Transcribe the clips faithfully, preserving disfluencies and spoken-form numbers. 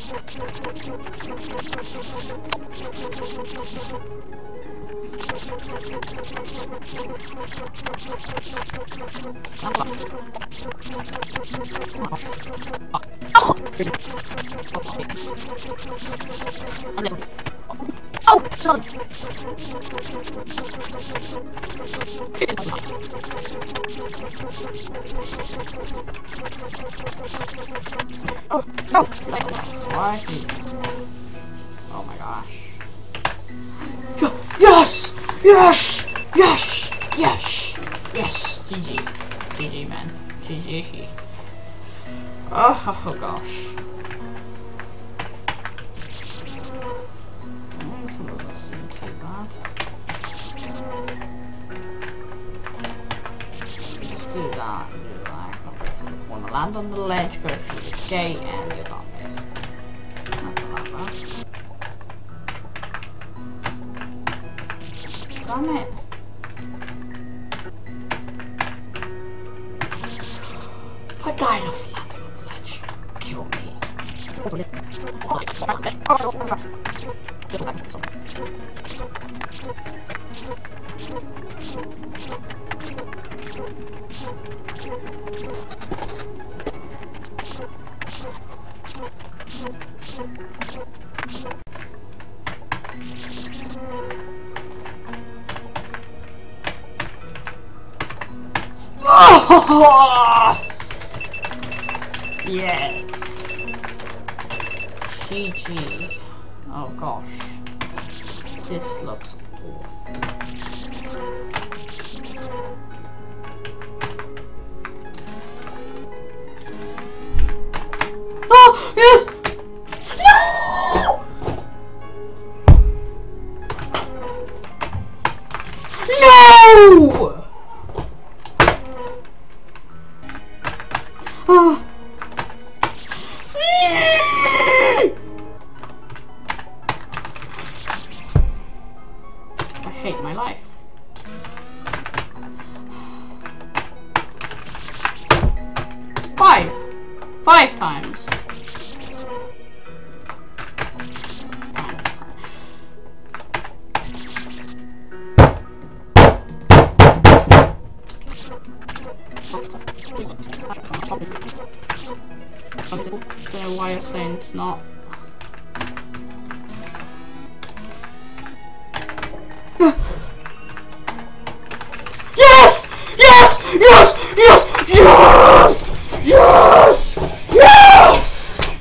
Oh, son. Oh, no. Why? Oh my gosh. Yes! Yes! Yes! Yes! Yes! G G. G G, man. G G. Oh, oh gosh. Oh, this one doesn't seem too bad. Just do that and do that. Go through the corner, land on the ledge, go through the gate, and you're done, basically. That's not that bad. Damn it. I died of landing on the ledge. Kill me. Oh! Yes. G G. Oh gosh. This looks awful. Oh, yes! No! No! Oh. I hate my life. Five. Five times. I don't know why you're saying it's not. Yes! Yes! Yes! Yes! Yes! Yes! Yes!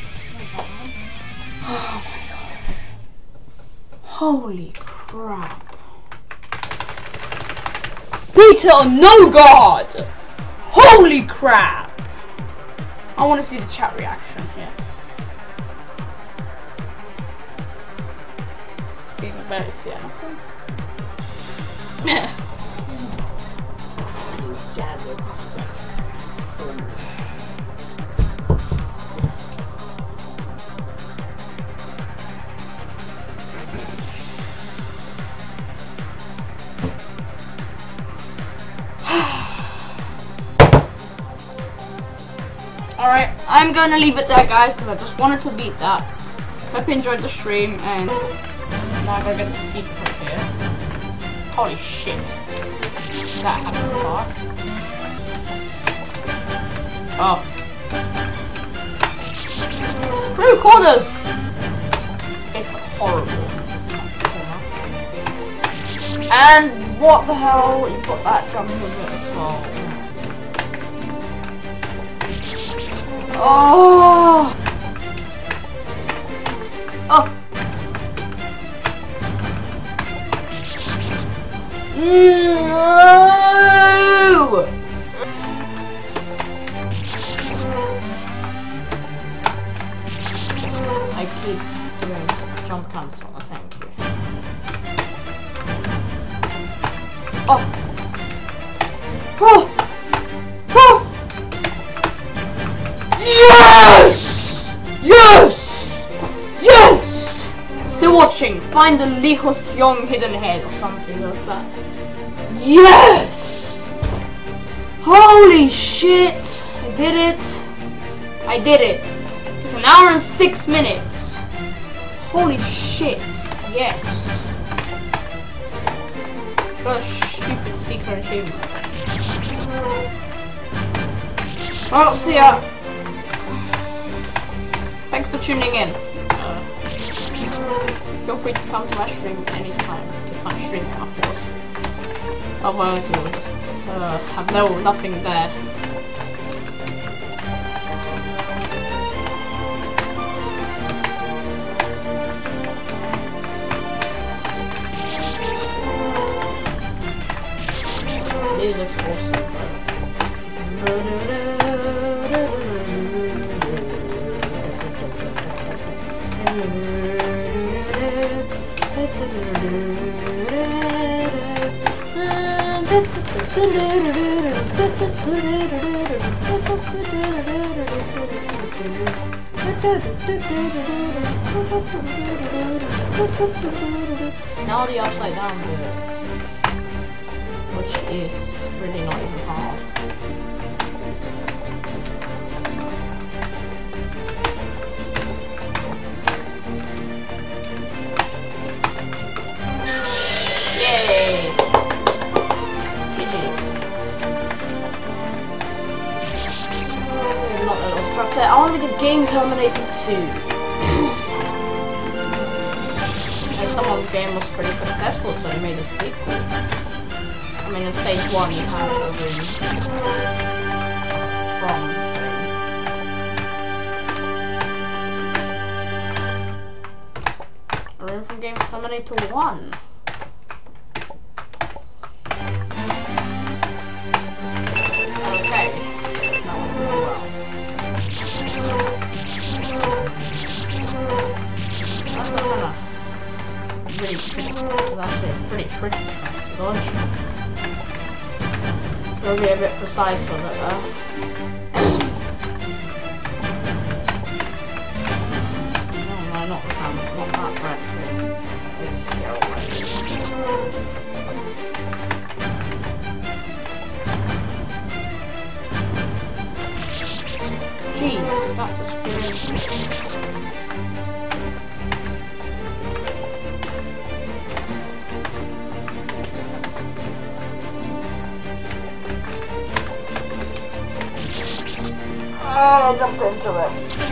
Oh my gosh. Holy crap. Peter, no god! Holy crap! I want to see the chat reaction here. Even better see anything. Alright, I'm gonna leave it there, guys, because I just wanted to beat that. Hope you enjoyed the stream, and now I'm gonna get the secret here. Holy shit. That happened fast. Oh. Screw corners! It's horrible. And what the hell? You've got that jump with it as well. Oh! Oh! No! I keep doing jump cancel, thank you. Oh! Oh! Oh! Yes! Yes! Yes! Still watching. Find the Li Hsiong hidden head or something like that. Yes! Holy shit! I did it! I did it. Took a An hour and six minutes. Holy shit. Yes. What a stupid secret achievement. Well, see ya. Thanks for tuning in. Uh, feel free to come to my stream anytime, if I'm streaming, of course. Otherwise, you'll just uh, have no nothing there. Music's awesome, now the upside down bit, which is really not even hard. Yay! G G. Not that obstructed. I want to be the Game Terminator two. And someone's game was pretty successful, so they made a sequel. I mean, in stage one, you have a room from a room from Game Terminator one. Okay, that went really well. That's a kind of really tricky. It's actually a pretty tricky track to dodge. It'll be a bit precise with it though. No, no, not the camera, not that bread thing. It's here already. Jeez, that was furious. Oh, I jumped into it.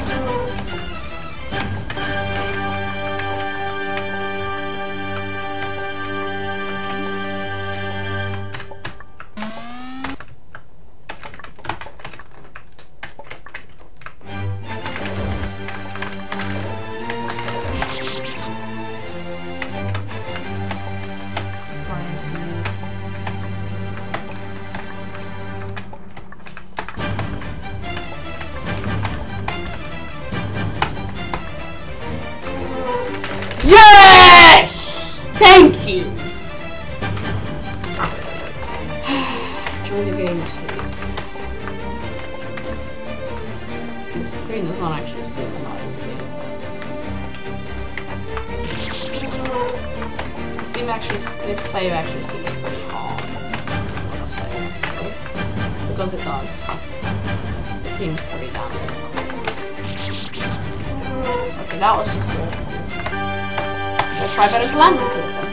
Yes! Thank you! Enjoy the game too. The screen does not actually seem that easy. The seem actually, this save actually seems pretty hard. What I say, actually. Because it does. It seems pretty damn difficult. Okay, that was just awful. We'll try better to land into it then.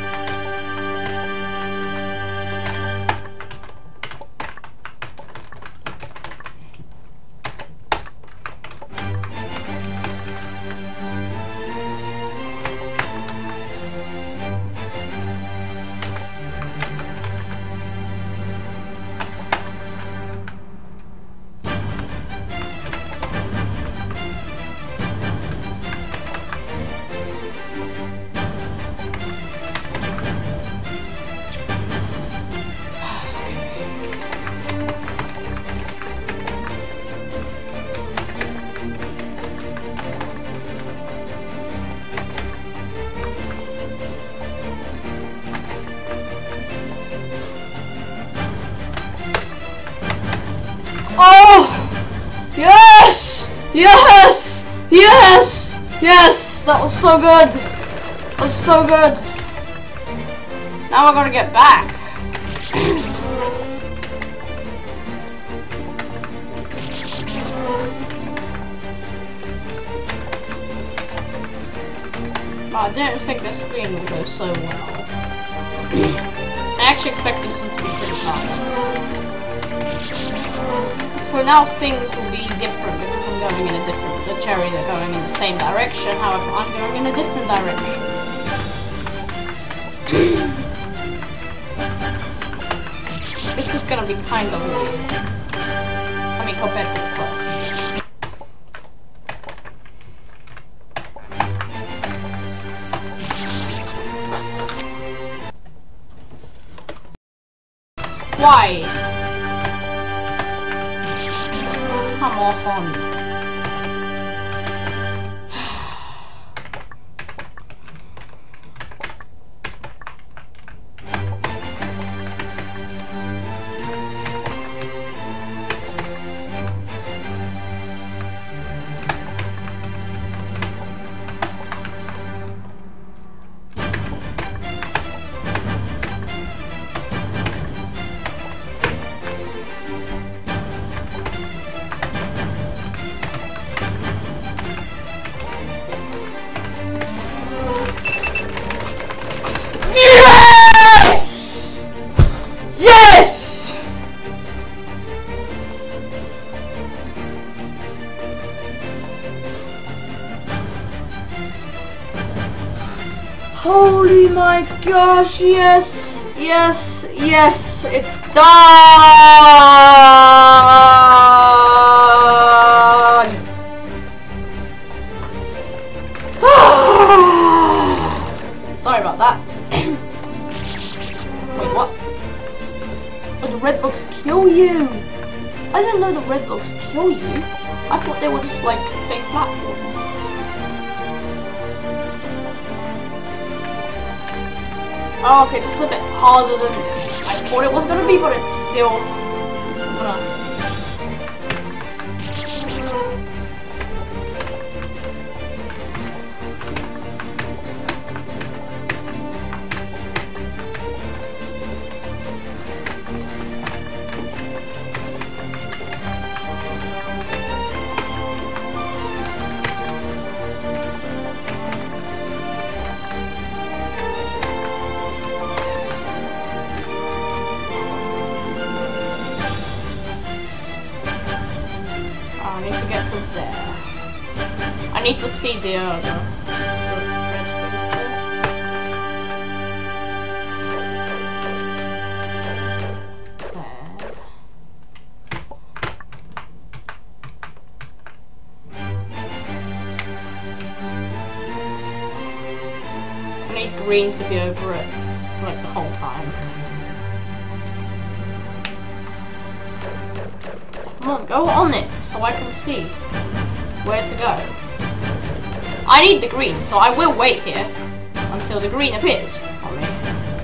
Oh! Yes! Yes! Yes! Yes! That was so good! That was so good! Now I gotta get back. I didn't think the screen would go so well. I actually expected this one to be pretty tough. So now things will be different because I'm going in a different, the cherries are going in the same direction, however I'm going in a different direction. This is gonna be kind of weird. I mean, compared to the first. Why? Come on. Holy my gosh, yes, yes, yes, it's done! Sorry about that. Wait, what? Oh, the red blocks kill you! I didn't know the red blocks kill you. I thought they were just like fake platforms. Oh, okay, this is a bit harder than I thought it was gonna be, but it's still gonna. I need to get to there. I need to see the, uh, the, the red things there. There. I need green to be over it, like, the whole time. Come on, go on it so I can see where to go. I need the green, so I will wait here until the green appears on me.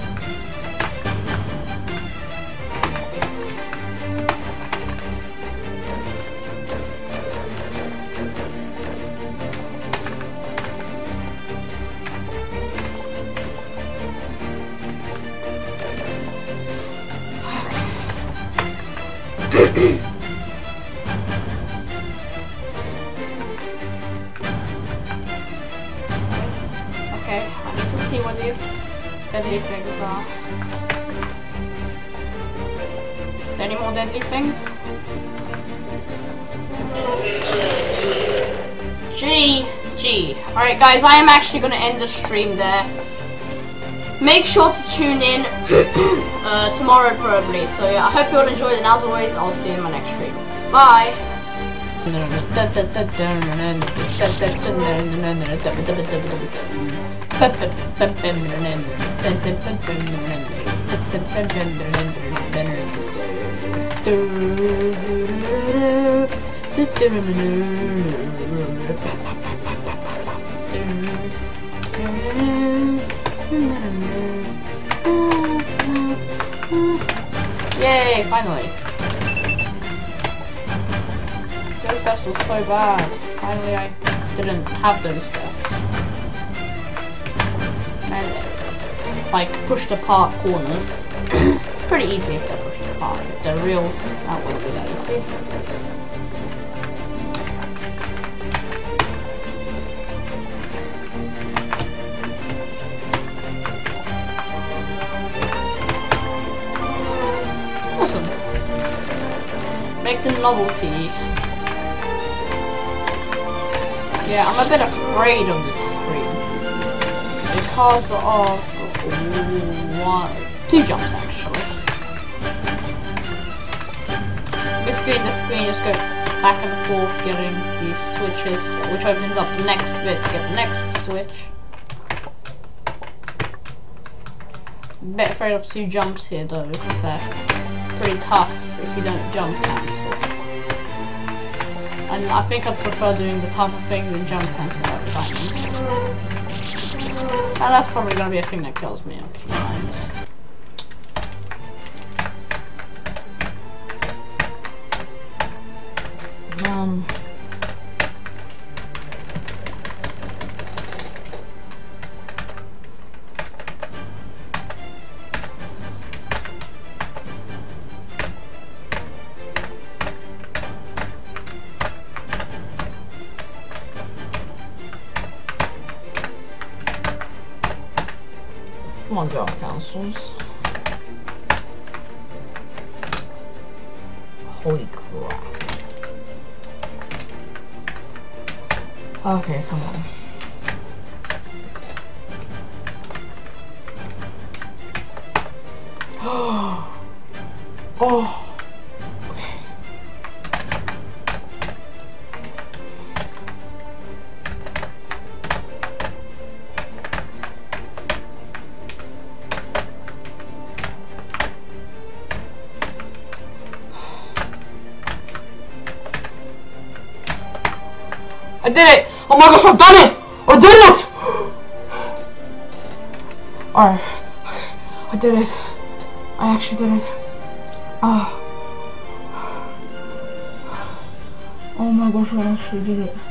Okay, I need to see what the deadly things are. Are there any more deadly things? G G. Alright guys, I am actually going to end the stream there. Make sure to tune in uh, tomorrow probably. So yeah, I hope you all enjoyed, and as always, I'll see you in my next stream. Bye! Yay, finally. Those deaths were so bad. Finally I didn't have those deaths. And like pushed apart corners. Pretty easy if they're pushed apart. If they're real, that wouldn't be that easy. novelty. Yeah, I'm a bit afraid of this screen because of one, two jumps actually. Basically, the screen just goes back and forth, getting these switches, which opens up the next bit to get the next switch. A bit afraid of two jumps here though, because they're pretty tough if you don't jump cancel. And I think I'd prefer doing the tougher thing than jump cancel at the time. And that's probably gonna be a thing that kills me up sometimes. Um. Come on, jump cancels. Holy crap. Okay, come on. Oh. I did it! Oh my gosh, I've done it! I did it! Alright. I did it. I actually did it. Ah. Oh my gosh, I actually did it.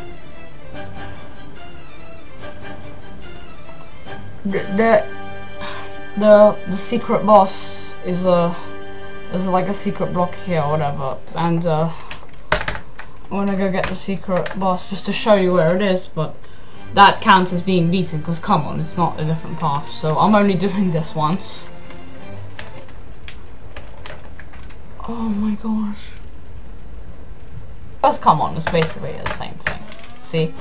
The the the, the secret boss is a is like a secret block here or whatever, and uh I'm gonna go get the secret boss just to show you where it is, but that counts as being beaten because come on, it's not a different path, so I'm only doing this once. Oh my gosh. Just come on, it's basically the same thing. See?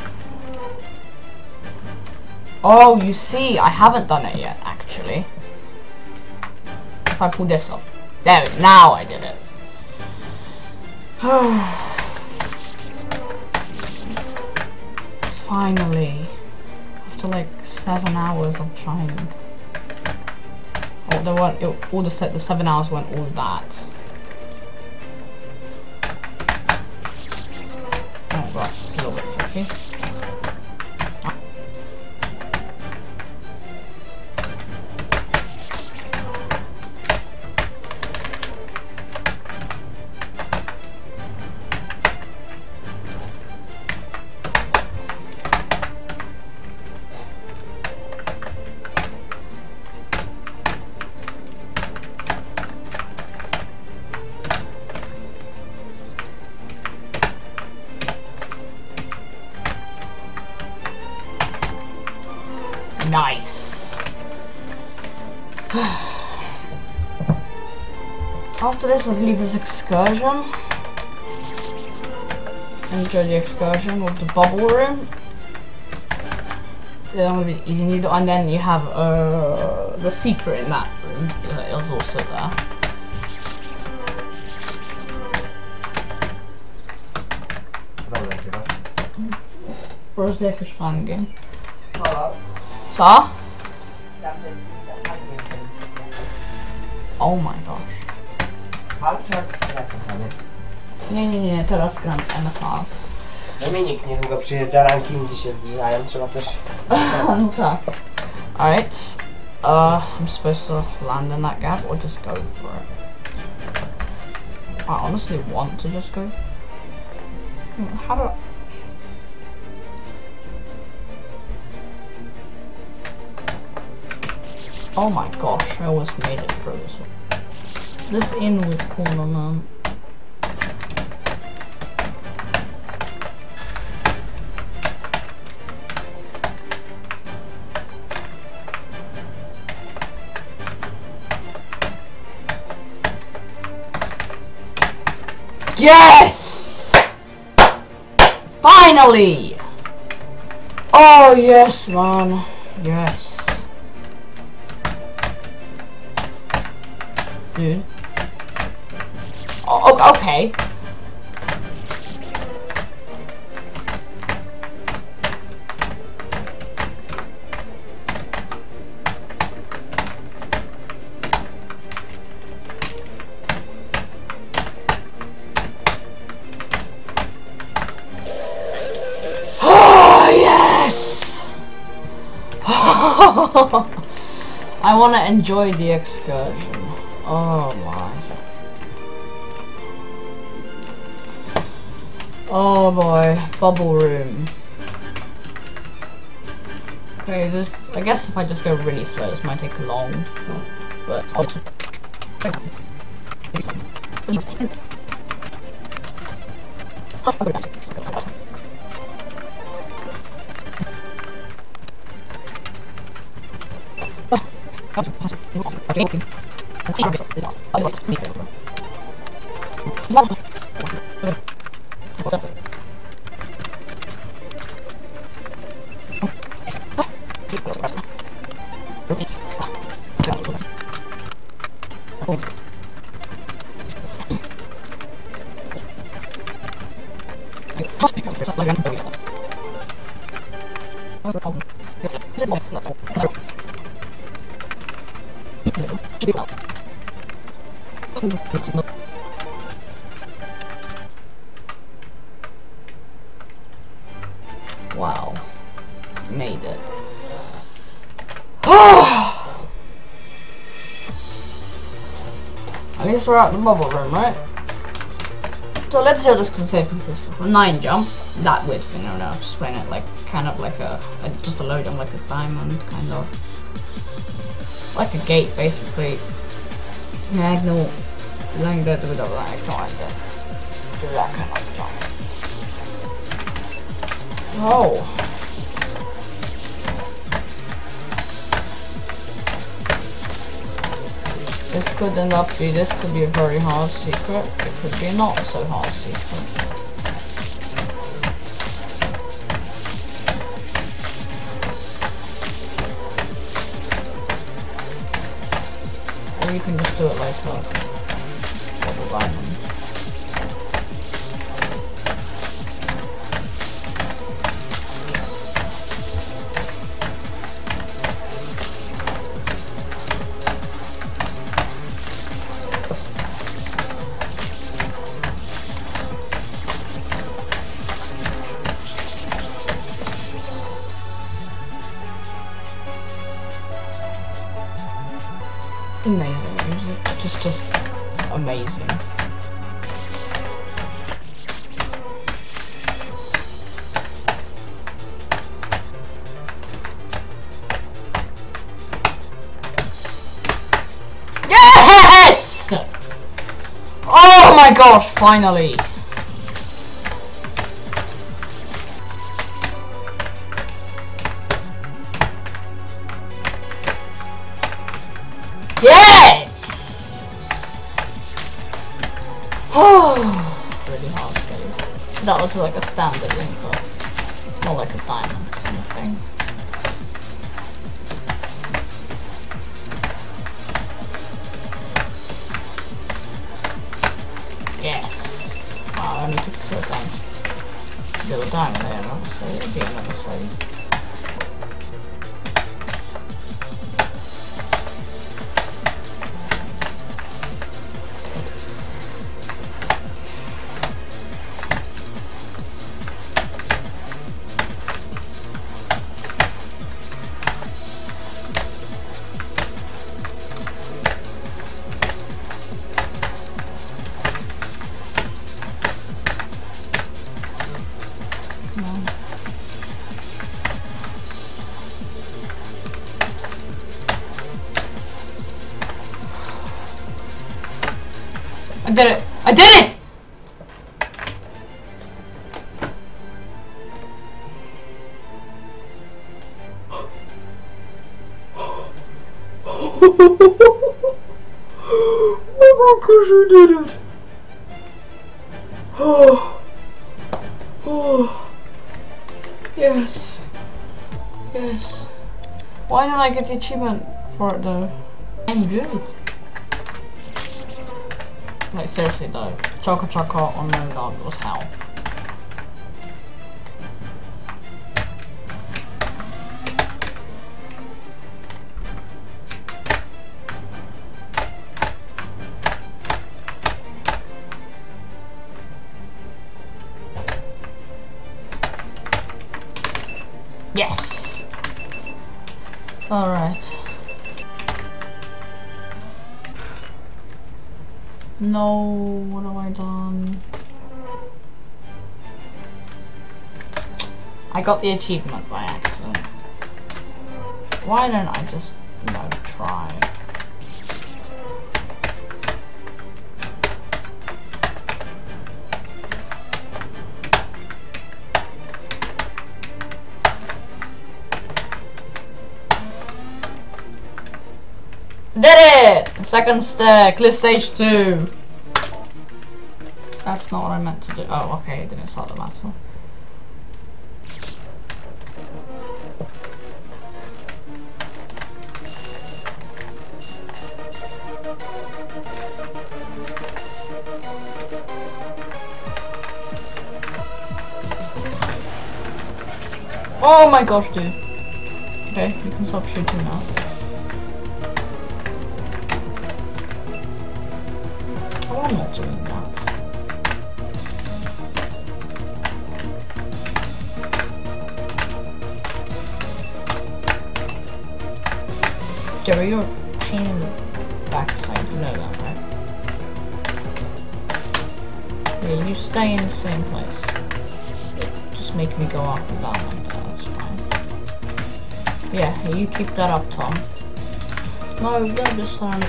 Oh, you see, I haven't done it yet, actually. If I pull this up. There, now I did it. Finally, after like seven hours of trying. Oh, there weren't. It, all the set. The seven hours weren't all that. Oh gosh, it's a little bit tricky. Nice. After this, I believe there's excursion. Enjoy the excursion with the bubble room. Yeah, gonna be easy needle, and then you have uh, the secret in that room. It was also there. Where's the expand game? Co? Oh my gosh. Nie, nie, nie, teraz gram M S R. Dominik, niedługo przyjeżdża, rankingi się zbliżają, trzeba coś... No tak. Alright. Uh, I'm supposed to land in that gap or just go for it? I honestly want to just go. How do I... Oh my gosh, I almost made it through this one. This inward corner, man. Yes! Finally! Oh yes, man. Yes. Dude. Oh, okay. Oh yes! I want to enjoy the excursion. Oh my. Oh boy, bubble room. Okay, this. I guess if I just go really slow, this might take long. But. Wow, made it. At least we're out the bubble room, right? So let's see how this can say consist of. A nine jump, that width, you know, now just playing it like kind of like a, a just a low jump, like a diamond, kind of like a gate, basically. Magnal, Langa, do whatever I can't do that kind of jump. Oh. This could end up be, this could be a very hard secret, it could be a not so hard secret. Or you can just do it like a double diamond. Amazing music, just, just amazing. Yes! Oh my gosh, finally! Yeah! Oh, really hard save. That was like a standard input, more like a diamond kind of thing. Yes! Wow, I only took two attempts to do a diamond there, obviously. I did another save. I did it! I did it! Oh my gosh, I did it! Oh. Oh. Yes. Yes. Why don't I get the achievement for it though? I'm good. Like seriously though, Choco Choco on No God was hell. Yes! Alright. No, what have I done? I got the achievement by accident. Why don't I just, you know, try? Did it! Second stack, clear stage two. That's not what I meant to do. Oh, okay, it didn't start the battle. Oh my gosh, dude. Okay, you can stop shooting now. Oh, I'm not doing that. Jerry, you're a pain in the backside, you know that, right? Yeah, you stay in the same place. Just make me go up and down like that, that's fine. Yeah, you keep that up, Tom. No, you're just um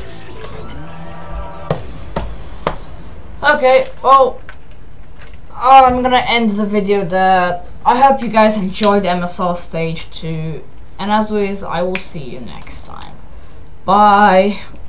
okay, well, I'm gonna end the video there. I hope you guys enjoyed M S R Stage two, and as always, I will see you next time. Bye!